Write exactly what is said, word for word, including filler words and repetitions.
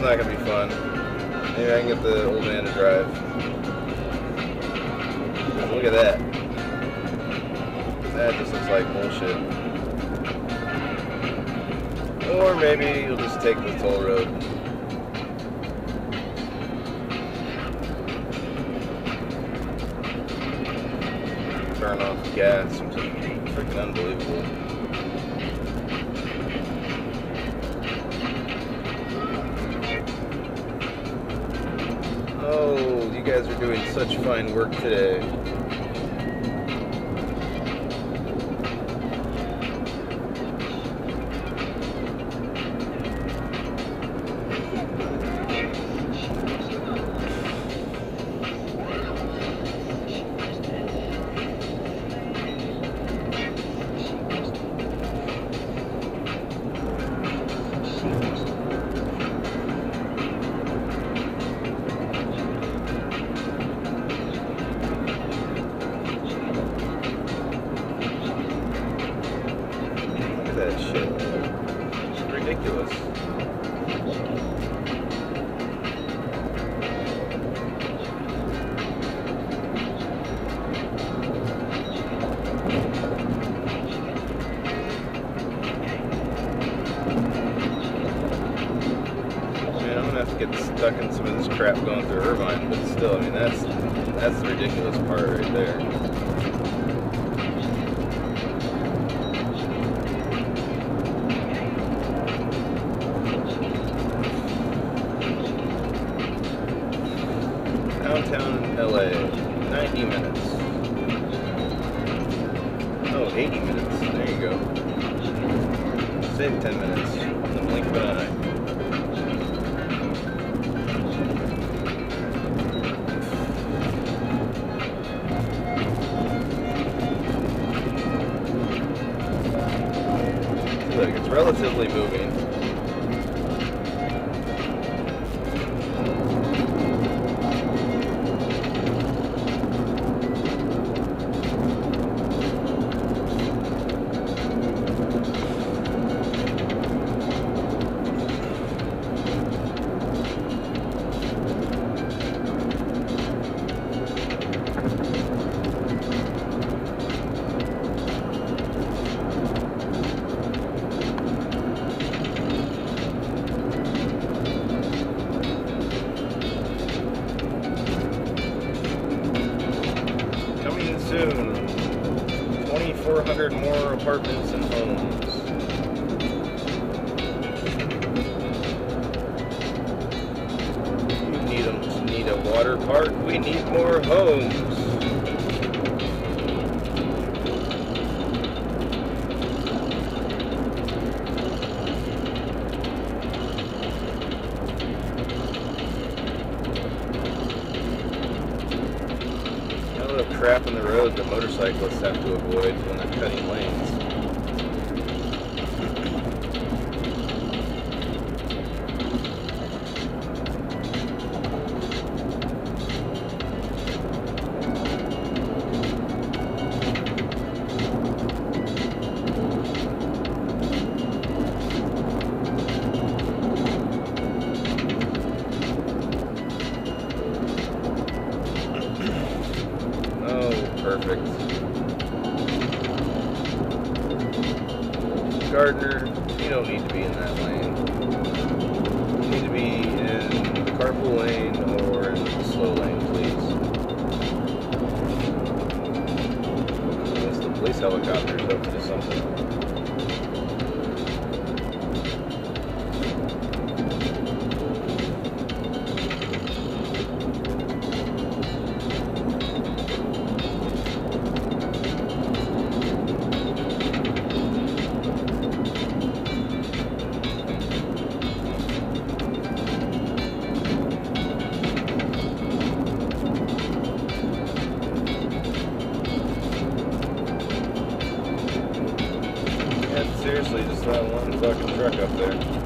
not gonna be fun. Maybe I can get the old man to drive. Look at that. That just looks like bullshit. Or maybe you'll just take the toll road. Turn off the gas. It's freaking unbelievable. Oh, you guys are doing such fine work today. That shit. It's ridiculous. Man, I'm gonna have to get stuck in some of this crap going through Irvine, but still, I mean, that's that's the ridiculous part right there. Downtown L A, ninety minutes. Oh, eighty minutes. There you go. Save ten minutes. In the blink of an eye. Look, it's relatively moving. Soon, twenty-four hundred more apartments and homes. You need a, need a water park? We need more homes. Crap in the road that motorcyclists have to avoid when they're cutting lanes. Perfect. Gardner, you don't need to be in that lane. You need to be in the carpool lane or in the slow lane, please. Unless the police helicopter is up to something. Seriously, just that one fucking truck up there.